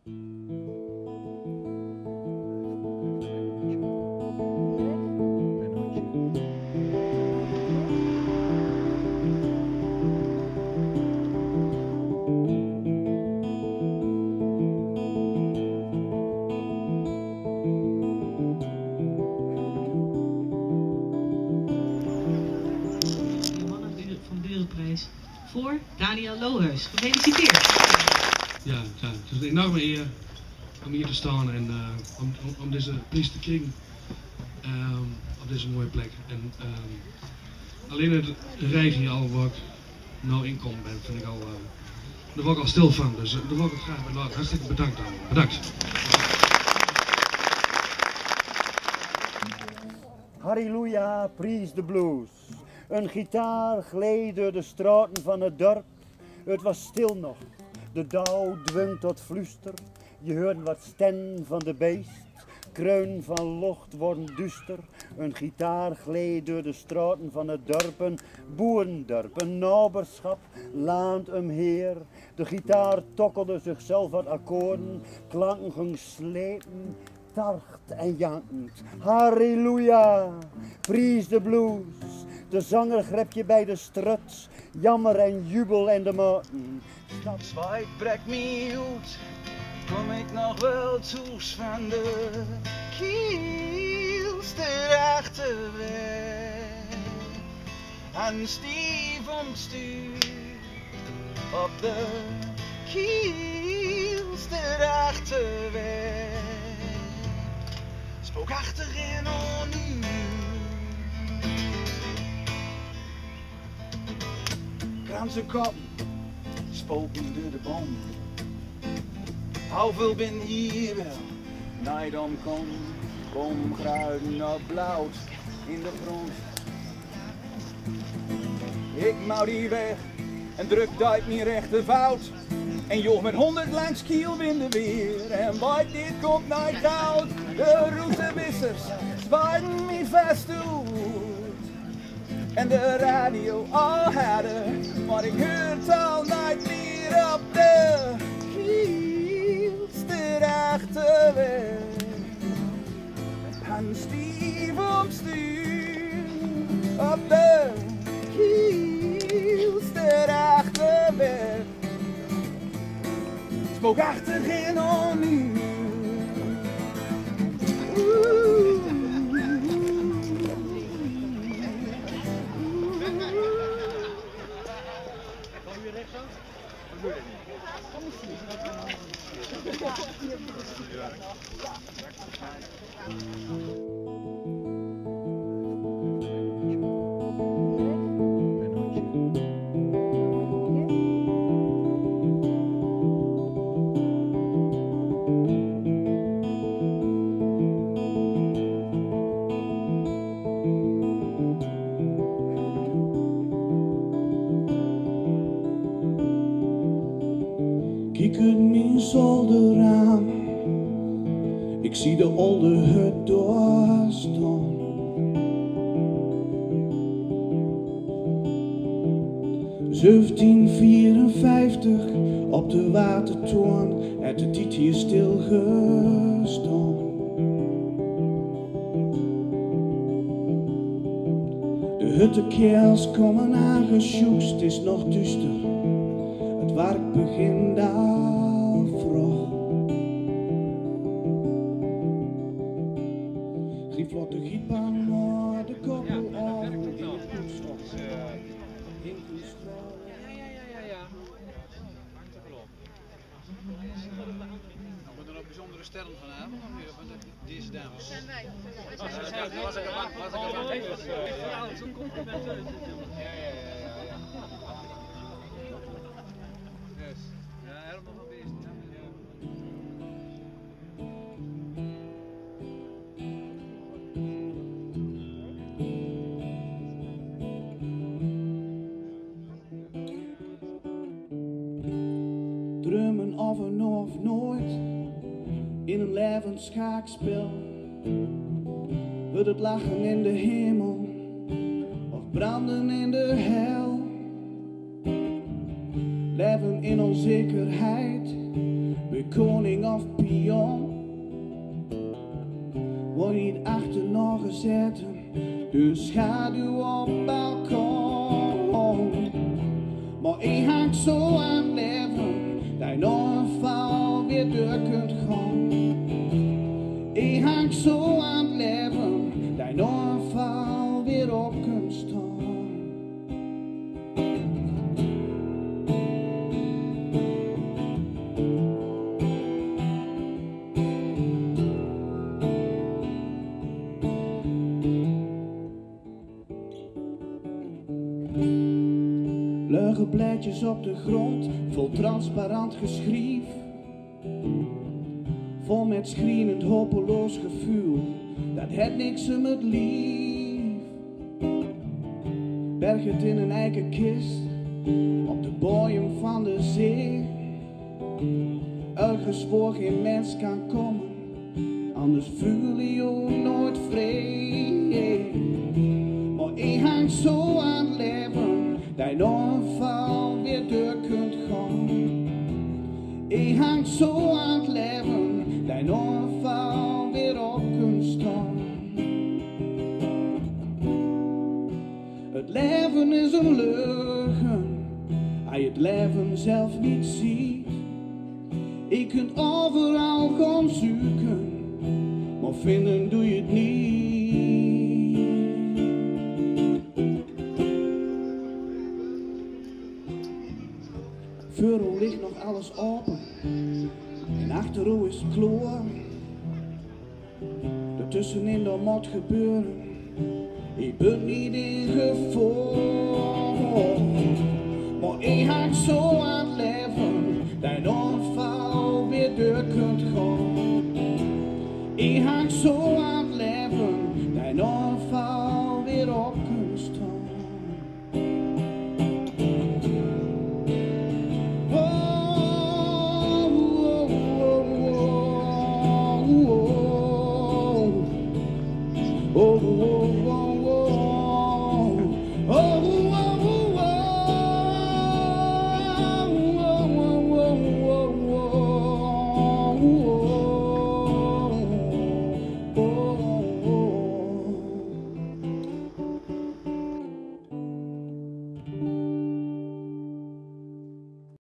Voor Daniel Lohuis. Gefeliciteerd. Ja, het is een enorme eer om hier te staan en om deze prijs te krijgen op deze mooie plek. En alleen het rijden hier al waar ik nou inkom ben, vind ik al, daar word ik al stil van. Dus daar wil ik het graag bij laten. Hartstikke bedankt aan. Bedankt. Halleluja, praise the blues. Een gitaar gleed door de straten van het dorp. Het was stil nog. De dauw dwingt tot fluister. Je hoort wat stem van de beest. Kreun van locht worden duister. Een gitaar gleed door de straten van het dorp. Een boerendorp, een naberschap, laant hem heer. De gitaar tokkelde zichzelf wat akkoorden. Klanken ging slepen. Targt en jankend. Halleluja, praise the blues. De zanger grept je bij de struts, jammer en jubel en de maten. Zwaait brekt me uit, kom ik nog wel toes van de kielste achterweg. En stief omstuur op de kielste achterweg. Spook achterin on u. Kranse koppen, spoken door de boom. Hoeveel ben hier wel, nijd omkom. Boomkruiden op blauw in de grond. Ik mouw die weg en druk duit mijn rechtervoud. En joh met 100 langs kielwinden weer. En bij dit komt naar koud. De routewissers zwaaien me vast uit. En de radio al hadden, maar ik hoort al nooit meer op de kielste achterweg. En stief omstuur op de kielste achterweg. Spook achterin on u. Kijk uit mijn zolderraam, ik zie de oude hut doorstaan. 1754 op de watertoren, het de tijd hier stilgestaan. De huttekerels komen aangesjoekst, het is nog duister. Het werk begint al vroeg. Griep vlot de gietbaan naar de koppel af. Ja. Wordt er nog bijzondere sterren vanavond? Deze dames? Zijn wij. Was ik ervan. Zo'n compliment. Ja. Ja, helemaal van bezig. Drummen af en of nooit in een levend schaakspel. Wordt het lachen in de hemel of branden in de hel. Leven in onzekerheid, we koning of pion. Word niet achterna gezet, de schaduw op het balkon. Maar ik hang zo aan het leven, dat je nog een val weer door kunt gaan. Ik hang zo aan het leven, dat je nog een val weer op kunt staan. Lege blaadjes op de grond, vol transparant geschrief. Vol met schrijnend hopeloos gevoel, dat het niks met lief. Berg het in een eiken kist, op de bodem van de zee. Ergens waar geen mens kan komen, anders voel je je nooit vrij. Maar ik hang zo aan het leven, dat je nog een val weer door kunt gaan. Ik hang zo aan het leven, dat je nog een val weer op kunt staan. Het leven is een leugen, als je het leven zelf niet ziet. Je kunt overal gaan zoeken, maar vinden doe je het niet. Voor ons ligt nog alles open en achter ons is het kloor. Ertussenin dat moet gebeuren, ik ben niet in gevaar. Maar ik hang zo aan het leven, dat je nog een val weer door kunt gaan. Ik hang zo aan